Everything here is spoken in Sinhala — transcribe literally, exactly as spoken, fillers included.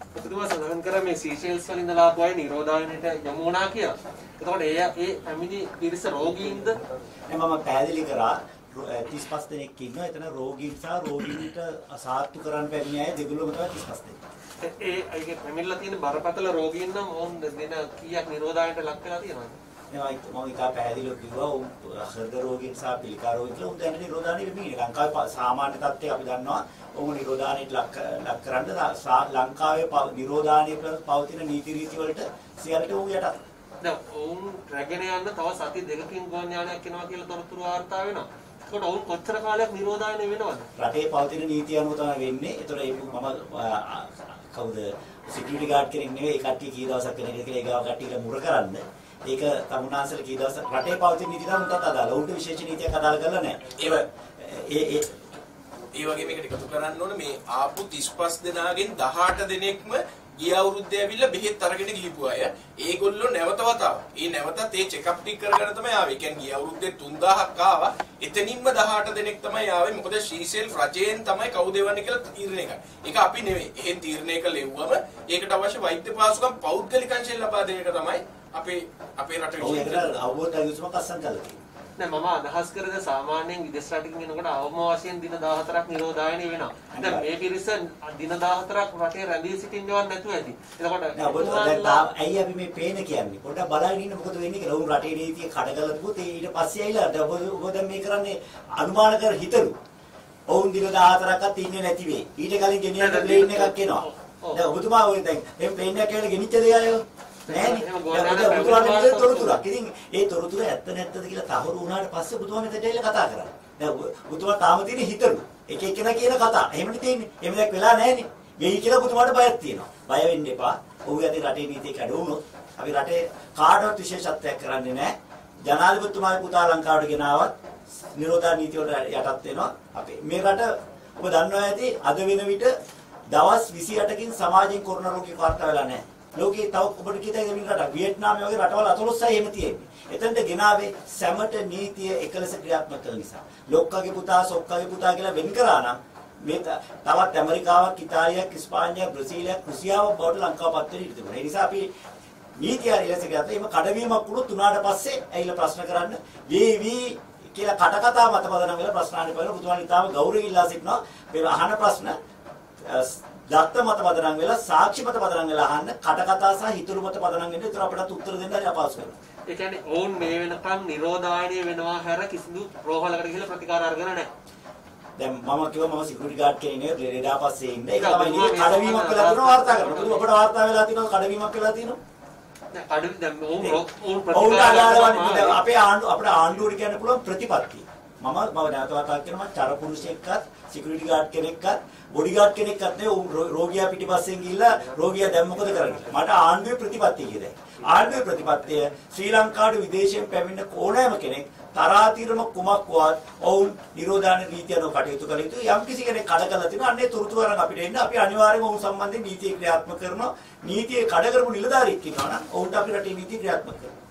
ඔබතුමා සඳහන් කරා මේ සීෂෙල්ස් වලින් ඉඳලා ආපු අය නිරෝධායනයට යමු වුණා කියලා. එතකොට ඒ ඒ පැමිණි පිරිස රෝගීන්ද? මම පැහැදිලි කරා තිස් පහ දෙනෙක් ඉන්නවා. එතන රෝගීන් සහ රෝගීන්ට අසාත්තු කරන්න පැමිණි අය දෙගොල්ලෝම තමයි තිස් පහ දෙනෙක්. ඒ අයගේ පැමිණලා තියෙන බරපතල රෝගීන් නම් ඕන් දෙන කීයක් නිරෝධායනයට ලක් වෙලා තියෙනවද? මම ඉතා පැහැදිලිව කිව්වා උන් හෘද රෝගීන් සහ පිළිකා රෝගීන් කියලා උන් දැන් නිරෝධායනෙ වෙන්නේ. ලංකාවේ සාමාන්‍ය තත්ත්වය අපි දන්නවා. ඔවුන් නිරෝධායනයට ලක් ලක් කරන්න ලංකාවේ නිරෝධායනයේ පවතින නීති රීති වලට සියල්ලට උන් යටත්. දැන් ඔවුන් රැගෙන යන්න තව සති දෙකකින් ගුවන් යානයක් එනවා කියලා තොරතුරු වාර්තා වෙනවා. ඒකට ඔවුන් කොච්චර කාලයක් නිරෝධායනය වෙනවද? රටේ පවතින නීතිය අනුව තමයි වෙන්නේ. ඒතර ඒක මම කවුද සිකියුරිටි ගාඩ් කෙනෙක් නෙවෙයි. ඒ කට්ටිය කී දවසක් වෙන එක කියලා ඒ ගාව කට්ටියට මුර කරන්න. ඒක තමුන්නාන්සල කී දවසක් රටේ පවතින නීති තමයි උන්ටත් අදාළ. උන්ට විශේෂ නීතියක් අදාළ කරලා නැහැ. ඒ ඒ ඒ වගේ මේකට එකතු කරන්න ඕනේ මේ ආපු තිස් පහ දෙනාගෙන් දහඅට දෙනෙක්ම ගිය අවුරුද්දේ ඇවිල්ලා බෙහෙත් අරගෙන ගිහපු අය. ඒගොල්ලෝ නැවත වතාව. ඒ නැවතත් ඒ චෙක් අප් ටික කරගෙන තමයි ආවේ. ඒ කියන්නේ ගිය අවුරුද්දේ තුන් දහසක් ආවා. එතනින්ම දහඅට දෙනෙක් තමයි ආවේ. මොකද ශීසෙල් රජයෙන් තමයි කවුද එවන්නේ කියලා තීරණය කරන්නේ. ඒක අපි නෙවෙයි. එහෙන් තීරණය කළෙව්වම ඒකට අවශ්‍ය වෛද්‍ය පාසුකම් පෞද්ගලික අංශයෙන් ලබා දෙන එක තමයි අපේ අපේ රට විශේෂයෙන් අවබෝධ අයුස්මක් අස්සන් කළා. නෑ මම අදහස් කරද සාමාන්‍යයෙන් විදේශ රටකින් එනකොට අවම වශයෙන් දින දහහතරක් නිරෝධායනය වෙනවා. දැන් මේ පිරිස දින දහහතරක් රටේ රැඳී සිටින්නවත් නැතුව ඇති. එතකොට ඇයි අපි මේ පේන කියන්නේ? පොඩ්ඩක් බලන්න ඉන්න මොකද වෙන්නේ කියලා. උන් රටේ නීතිය කඩකලා තිබුත් ඊට පස්සේ ඇවිල්ලා ඔබ දැන් මේ කරන්නේ අනුමාන කර හිතලු. ඔවුන් දින දහහතරක්වත් ඉන්නේ නැති වෙයි. ඊට කලින් ගෙනියන්න ප්ලේන් එකක් එනවා. දැන් ඔබතුමා ඔය දැන් මේ ප්ලේන් එකක් කියලා ගෙනිච්ච දෙයයෝ නෑනේ. බුදුහාමගේ තොරතුරක්. ඉතින් ඒ තොරතුර ඇත්ත නැත්තද කියලා තහවුරු වුණාට පස්සේ බුදුහාමෙන් දෙටේල කතා කරා. දැන් බුදුහාම තාම තියෙන හිතලු. එක එක්කෙනා කියන කතා. එහෙමනේ තියෙන්නේ. එහෙම දෙයක් වෙලා නෑනේ. වෙයි කියලා බුදුහාමට බයක් තියෙනවා. බය වෙන්න එපා. ඔහු යදී රටේ නීතිය කැඩවුනොත් අපි රටේ කාටවත් විශේෂත්වයක් කරන්නේ නෑ. ජනාධිපතිතුමාගේ පුතා ලංකාවට ගෙනාවත් නිරෝධා නීතිය වලට යටත් වෙනවා. අපි මේ රට ඔබ දන්නවා ඇති අද වෙන විට දවස් විසි අටකින් සමාජයෙන් කොරෝනා රෝගී වාර්තා වෙලා නැහැ. ලෝකේ තව ඔබට කීතයි දෙමින් රට වියට්නාමයේ වගේ රටවල් අතලොස්සයි එහෙම තියෙන්නේ. එතනට ගෙනාවේ සැමට නීතිය එකලස ක්‍රියාත්මක කරන නිසා. ලොක්කගේ පුතා සොක්කගේ පුතා කියලා වෙන් කරා නම් මේ තවත් ඇමරිකාවක්, ඉතාලියක්, ඉස්පාඤ්ඤයක්, බ්‍රසීලයක්, රුසියාවක් බවට ලංකාව පත් වෙන්න ඉඩ තිබුණා. ඒ නිසා අපි නීතිය ඉලස ගත්තා. එහෙම කඩවීමක් වුණොත් උනාට පස්සේ ඇවිල්ලා ප්‍රශ්න කරන්න වේවි කියලා කටකතා මත පදනම් වෙලා ප්‍රශ්න අහන්න බලන බුදුහාම ඉතාම ගෞරවයෙන් ඉල්ලා සිටිනවා. මේ අහන ප්‍රශ්න දත්ත මත පදනම් වෙලා සාක්ෂි මත පදනම් වෙලා අහන්න කටකතා සහ හිතුරු මත පදනම් වෙන්න. ඒතර අපිට උත්තර දෙන්න හරි අපහසු වෙනවා. ඒ කියන්නේ ඕන් මේ වෙනකන් නිරෝධායනය වෙනවා හැර කිසිදු රෝහලකට ගිහලා ප්‍රතිකාර අරගෙන නැහැ. දැන් මම කිව්වා මම සිකියුරිටි ගාඩ් කෙනෙක් නෙවෙයි රෙඩා පස්සේ ඉන්නේ. ඒක තමයි නේ කඩවීමක් වෙලා තියෙනවා වාර්තා කරනවා. මොකද අපිට වාර්තා වෙලා තියෙනවා කඩවීමක් වෙලා තියෙනවා. දැන් කඩවි දැන් ඕන් ඕන් ප්‍රතිකාර අපේ ආණ්ඩුව අපේ ආණ්ඩුවට කියන්න පුළුවන් ප්‍රතිපත්තිය. මම මම නැවත වතාවක් කියනවා චරපුරුෂයෙක්වත් සිකියුරිටි ගාඩ් කෙනෙක්වත් බොඩි ගාඩ් කෙනෙක්වත් නෙවෙයි රෝගියා පිටිපස්සෙන් ගිහිල්ලා රෝගියා දැන් මොකද කරන්නේ? මට ආණ්ඩුවේ ප්‍රතිපත්තිය කියදයි. ආණ්ඩුවේ ප්‍රතිපත්තිය ශ්‍රී ලංකාවට විදේශයෙන් පැමිණෙන ඕනෑම කෙනෙක් තරාතිරම කුමක් වත් ඔවුන් නිරෝධායන නීතිය අනුව කටයුතු කළ යුතුයි. යම් කිසි කෙනෙක් කඩ කරලා තිනවා අන්නේ තොරතුරු අරන් අපිට එන්න අපි අනිවාර්යයෙන්ම ඔවුන් සම්බන්ධයෙන් නීතිය ක්‍රියාත්මක කරනවා. නීතිය කඩ කරපු නිලධාරියෙක් ඉන්නවා නම් ඔවුන්ට අපි රටේ නීතිය ක්‍රියාත්මක කරනවා.